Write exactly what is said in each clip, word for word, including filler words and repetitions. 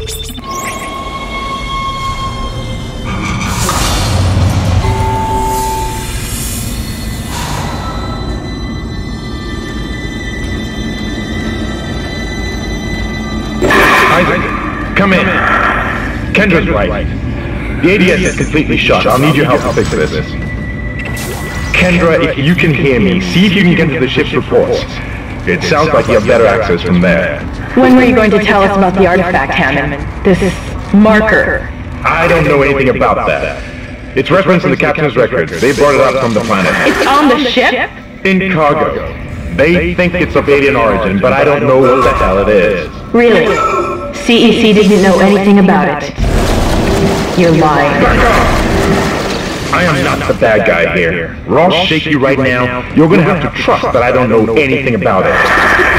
Isaac, come in. Kendra's right. The A D S is completely shut. I'll need your help to fix this. Kendra, if you can hear me, see if you can get to the ship's reports. It sounds like you have better access from there. When were you going to tell us about the artifact, Hammond? This marker. I don't know anything about that. It's referenced in the captain's records. They brought it up from the planet. It's on the ship? In cargo. They think it's of alien origin, but I don't know what the hell it is. Really? C E C didn't know anything about it. You're lying. Back off! I am not the bad guy here. We're all shaky right now. You're gonna have to trust that I don't know anything about it.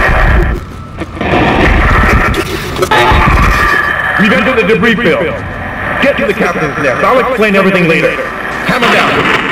We've entered the debris field. Get to the captain's nest. I'll explain everything later. Hammer down.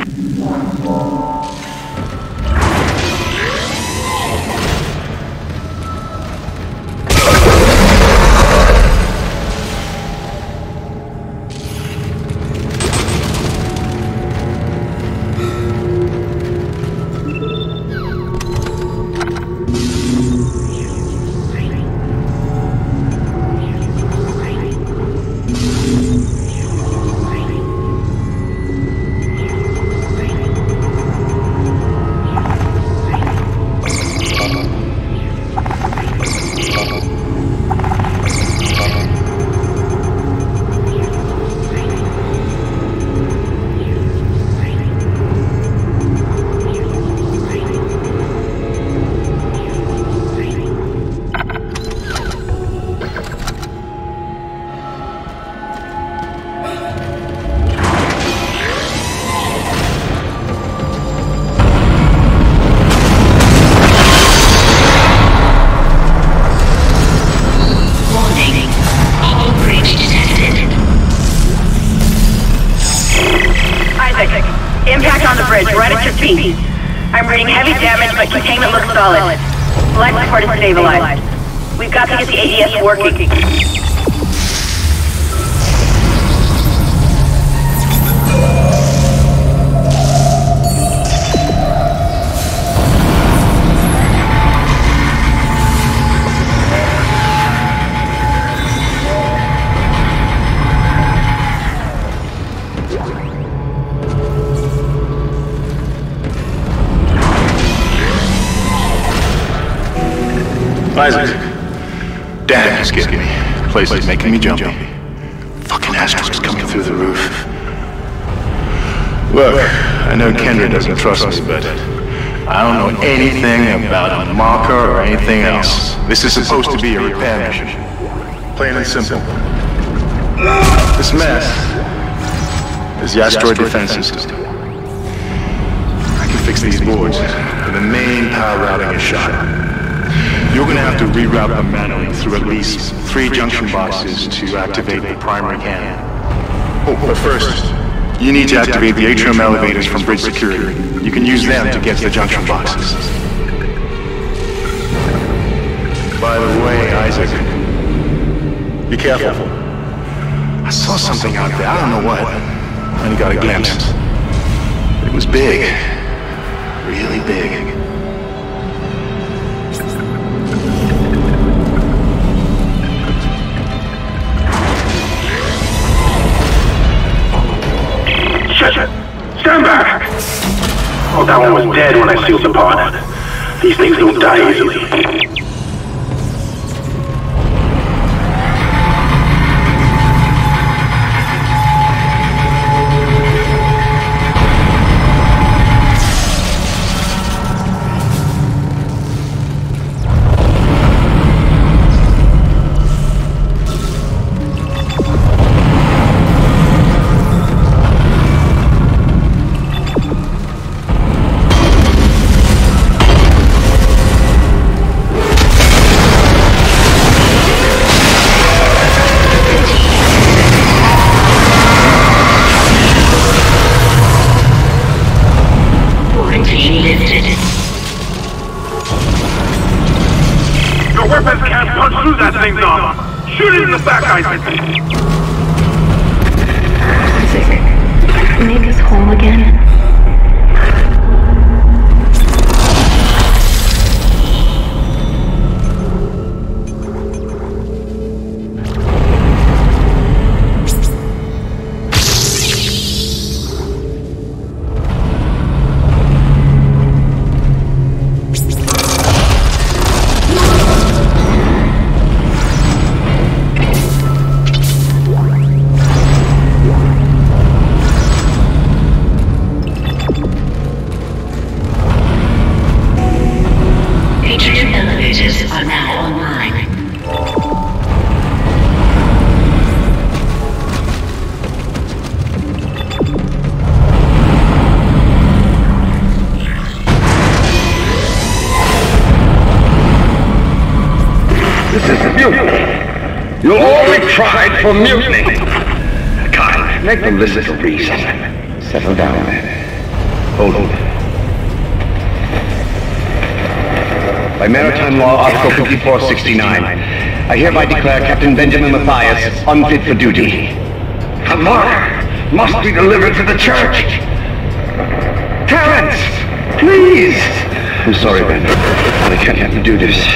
I'm reading heavy damage, but containment looks solid. Life support is stabilized. We've got to get the A D S working. Isaac. Damn, it's getting me. The place is making me jumpy. Fucking asteroids coming through the roof. Look, I know Kendra doesn't trust me, but I don't know anything about a marker or anything else. This is supposed to be a repair mission. Plain and simple. This mess is the asteroid defense system. I can fix these boards, but the main power routing is shot. You're gonna have to reroute them manually through at least three junction boxes to activate the primary cannon. Oh, but first, you need to activate the atrium elevators from bridge security. You can use them to get to the junction boxes. By the way, Isaac, be careful. I saw something out there, I don't know what. I only got a glimpse. It was big. Really big. Stand back! Oh, that one was dead when I sealed the pod. These things don't die easily. Shoot it in the back, Isaac! Isaac, make us whole again. You'll all be tried for mutiny. Kyle, make them listen to reason. Settle down. Hold on. By Maritime Law, Article fifty-four sixty-nine, I hereby declare Captain Benjamin Mathias unfit for duty. The mark must be delivered to the church. Terrence, please. I'm sorry, Ben, but I can't have you do this.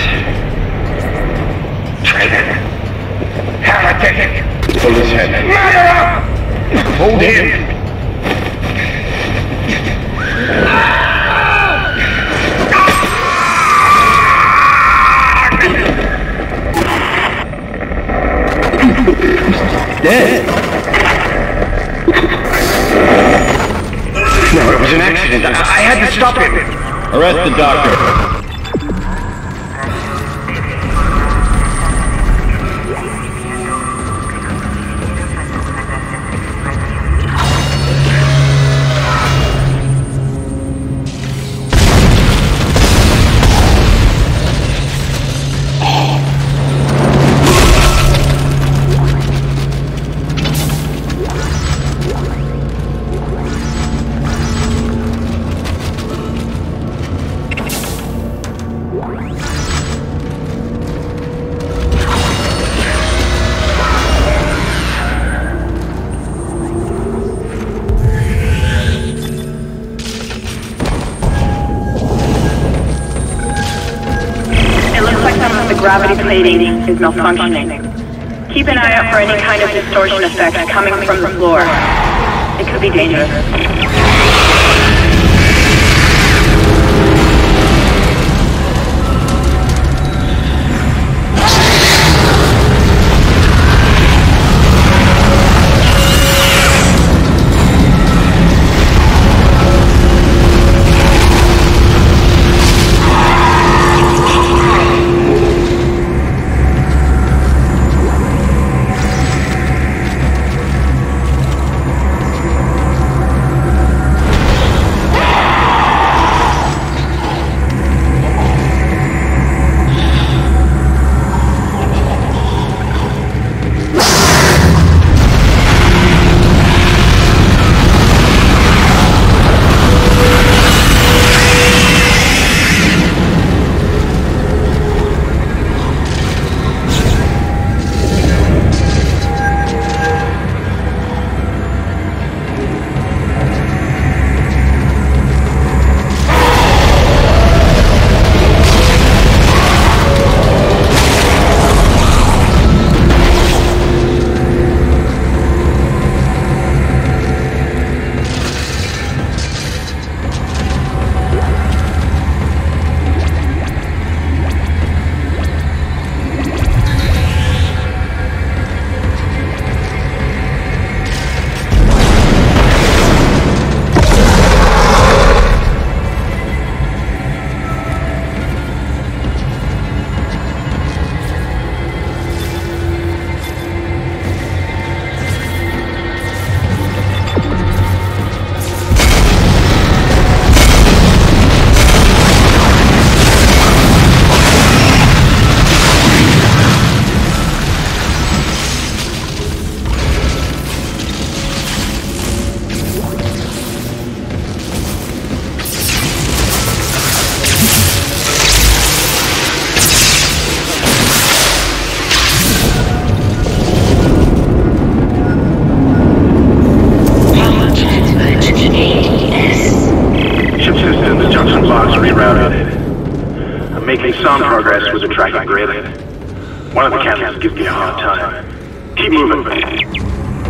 Traitor. Heretic! Pull his head. Murderer! Hold him! Dead? No, it was an accident. I, I had to stop him. Arrest the doctor. Gravity plating is malfunctioning. Keep an eye out for any kind of distortion effect coming from the floor. It could be dangerous. some progress with the tracking grid. One of the captains gives me a hard time. Keep moving.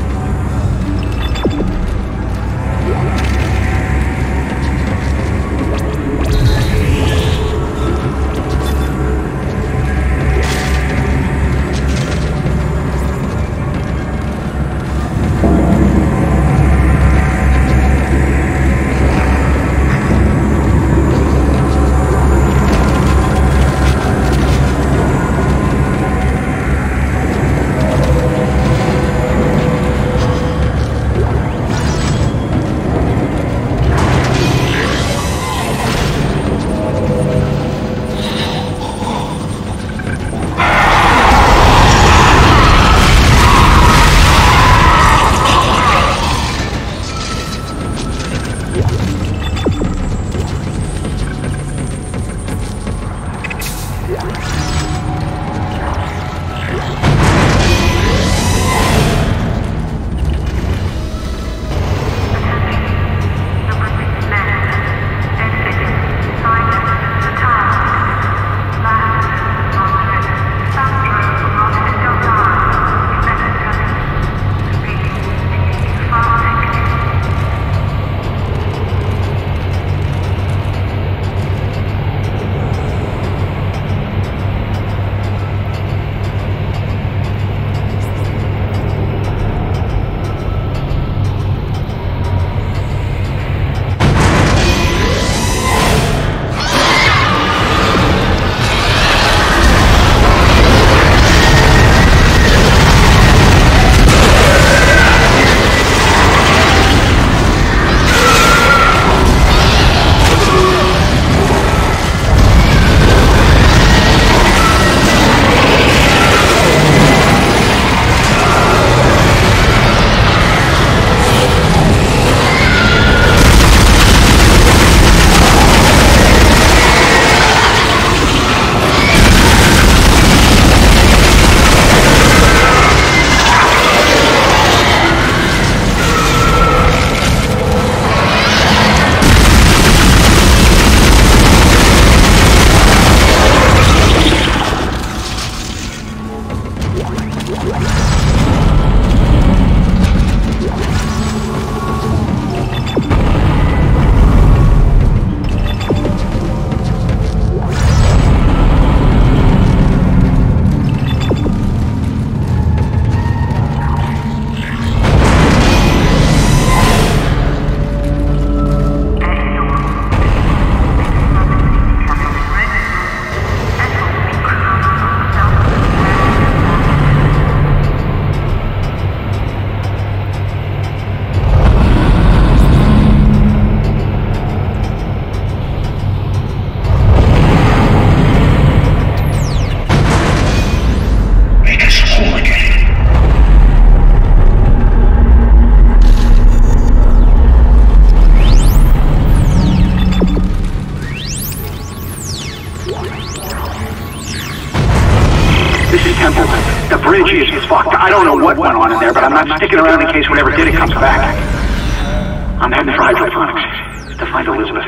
I don't know what went on in there, but I'm not sticking around in case whatever did it comes back. I'm heading for hydroponics to find Elizabeth.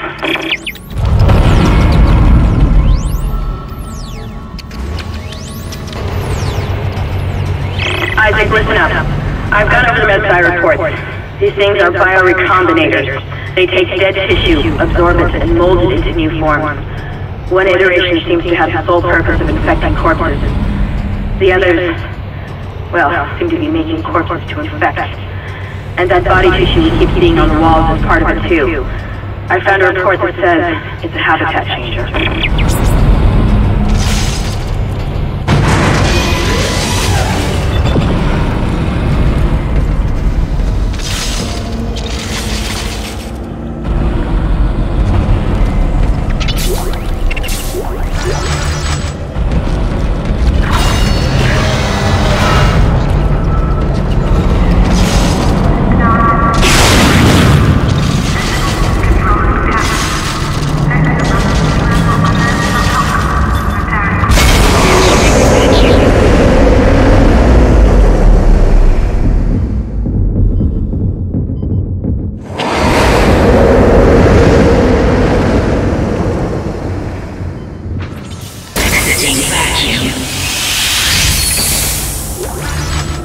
Isaac, listen up. I've gone over the MedSci reports. These things are biorecombinators. They take dead tissue, absorb it, and mold it into new form. One iteration seems to have the sole purpose of infecting corpses. The others, well, seem to be making corpses to infect. And that body tissue we keep seeing on the walls is part of it too. I found a report that says it's a habitat changer.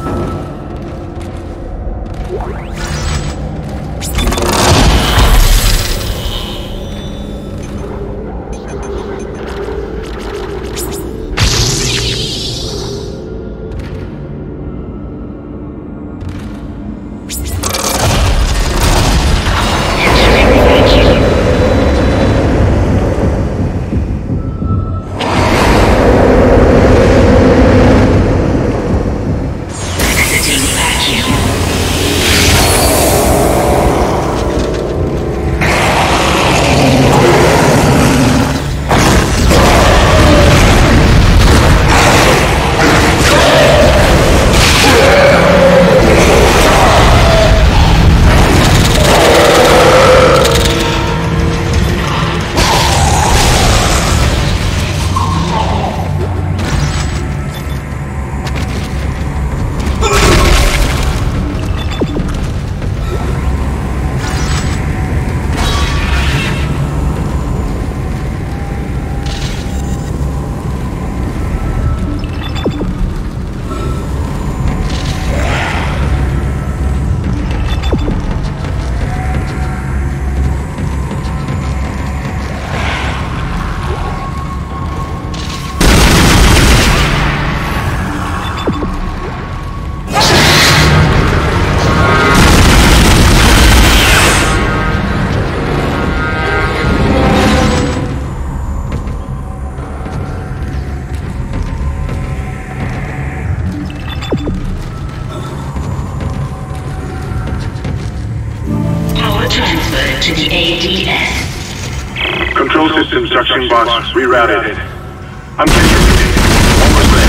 To the A D S. Control system suction box rerouted. I'm taking almost there.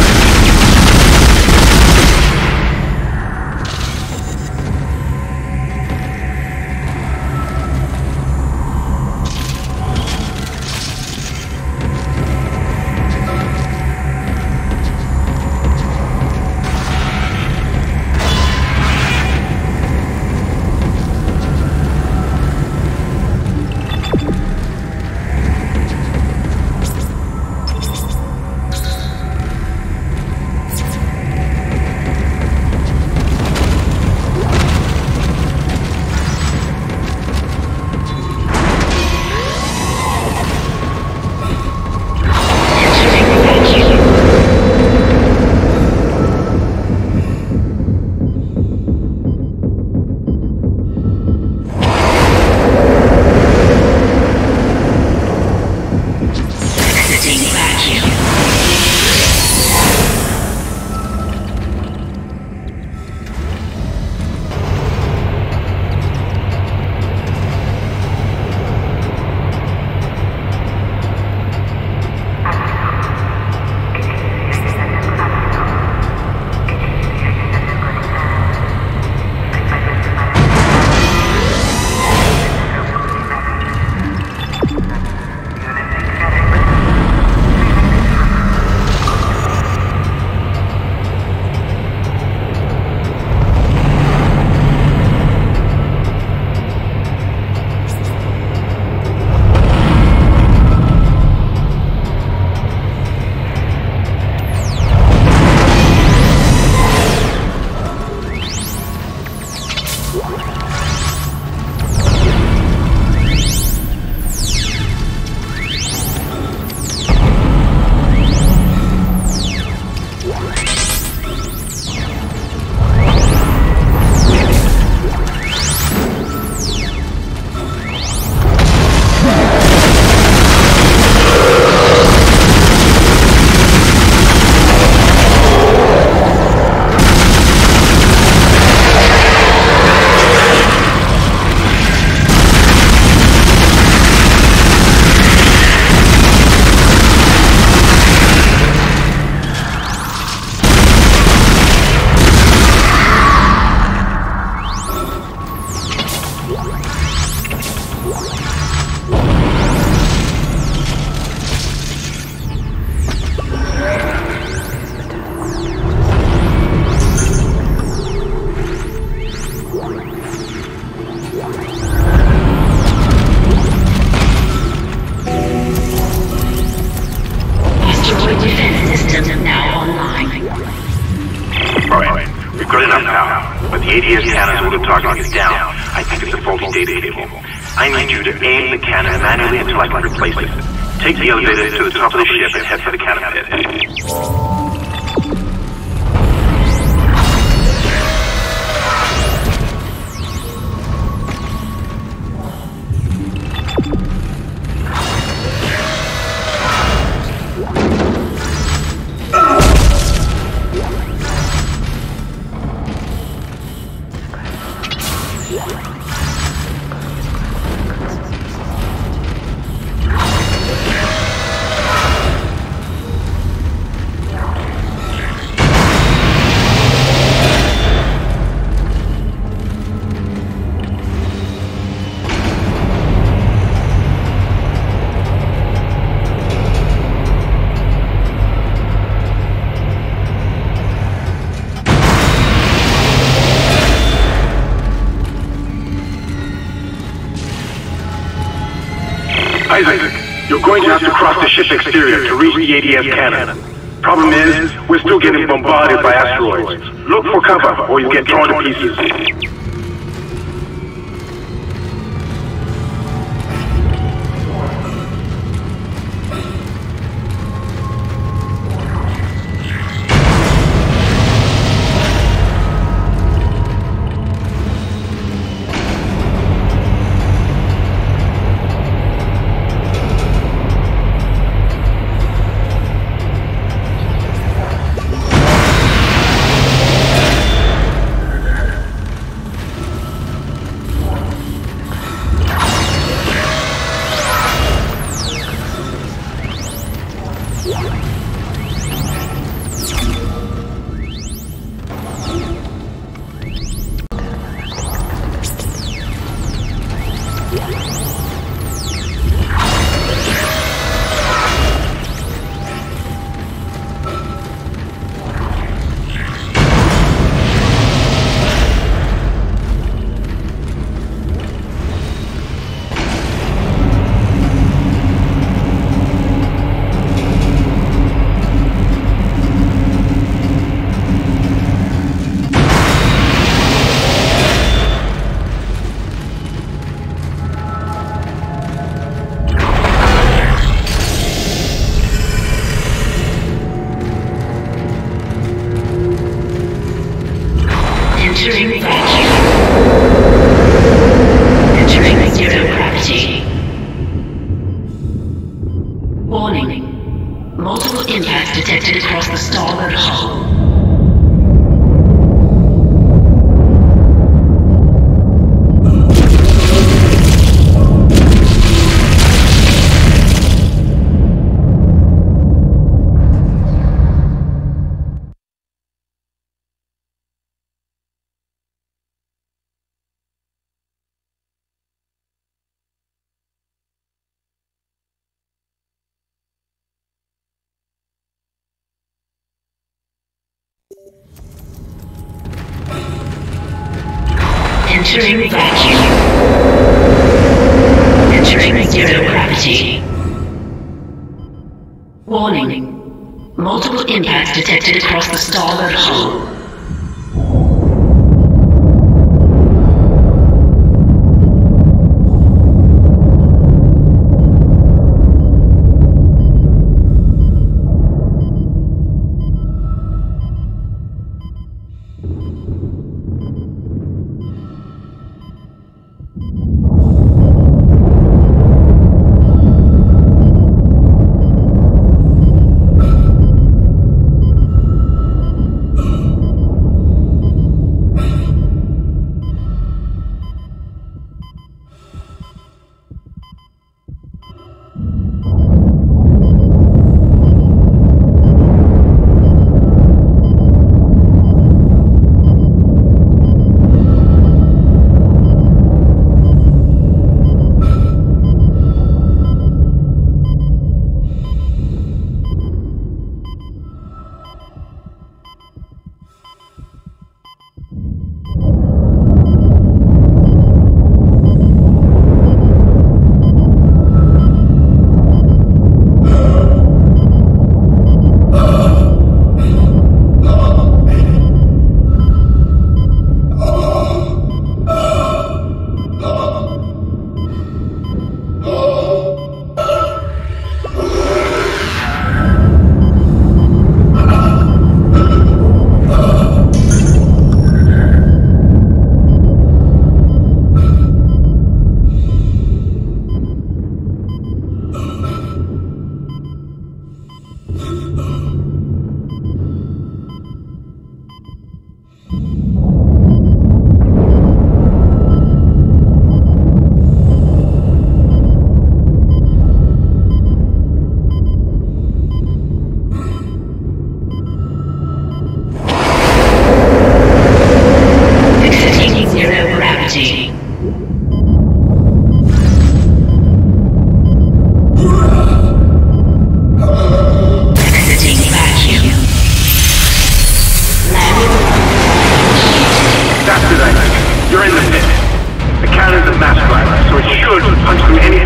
We've got enough power, but the A D S cannon's auto targeting is down. I think it's a faulty data cable. I need you to aim the cannon manually until I can replace it. Take the elevator to the top of the ship and head for the cannon pit. Isaac, you're going to have to cross the ship's exterior to reach the A D S cannon. Problem is, we're still getting bombarded by asteroids. Look for cover, or you'll get torn to pieces. Entering vacuum. Entering zero gravity. Warning. Multiple impacts detected across the starboard hull. Entering vacuum. Entering zero gravity. Warning. Multiple impacts detected across the starboard hull.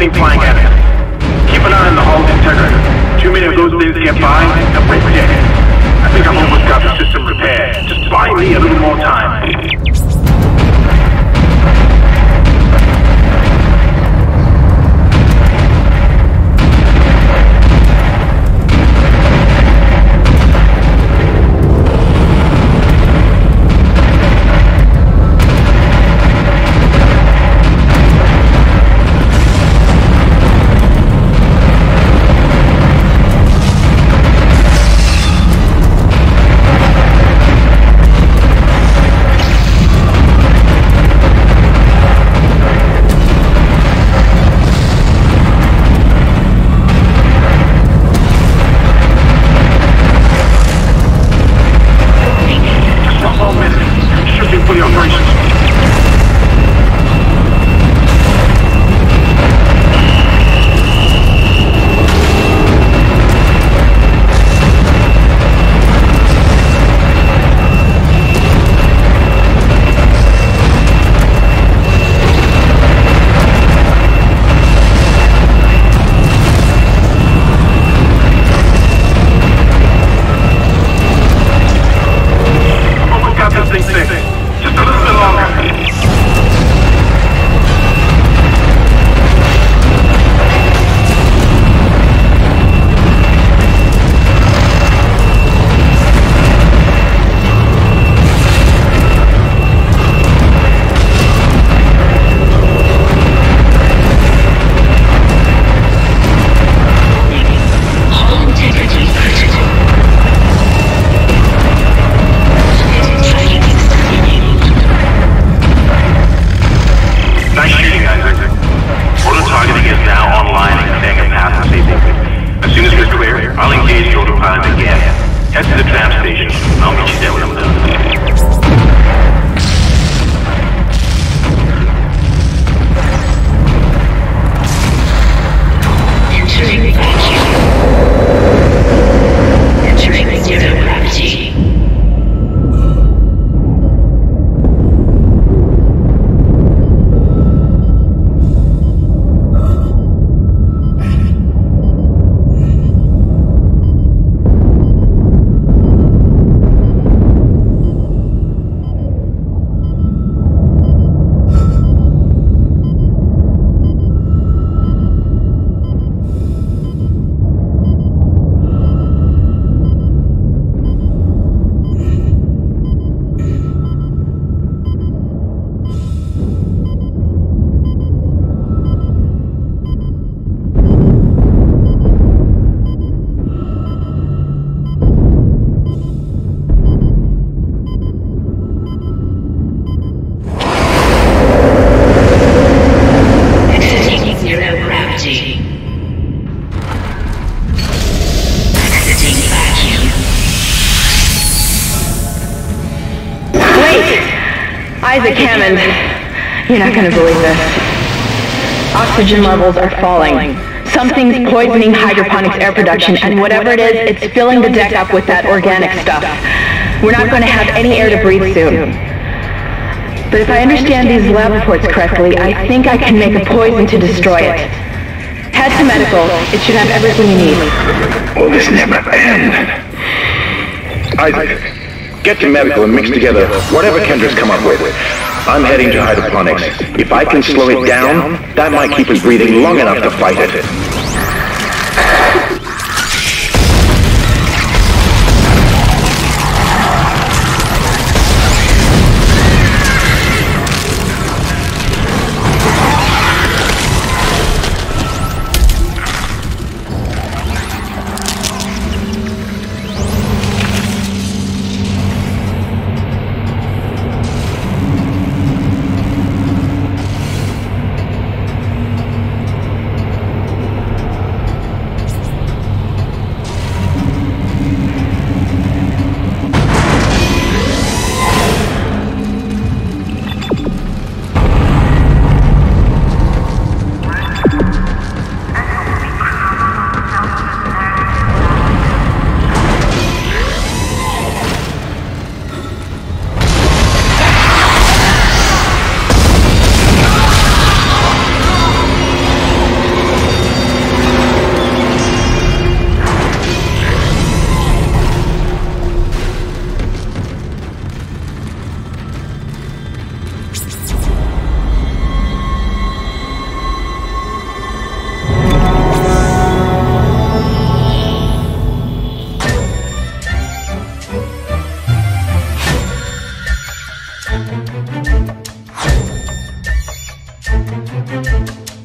anything flying at us. Keep an eye on the hull's integrity. Too many of those things get by, and we're dead. I think I've almost got the system repaired. Just buy me a little more time. Isaac Hammond, you're not going to believe this. Oxygen levels are falling. Something's poisoning hydroponics air production, and whatever it is, it's filling the deck up with that organic stuff. We're not going to have any air to breathe soon. But if I understand these lab reports correctly, I think I can make a poison to destroy it. Head to medical. It should have everything you need. Will this never end? Isaac. Get to medical and mix together whatever Kendra's come up with. I'm heading to hydroponics. If I can slow it down, that might keep us breathing long enough to fight it. Thank you.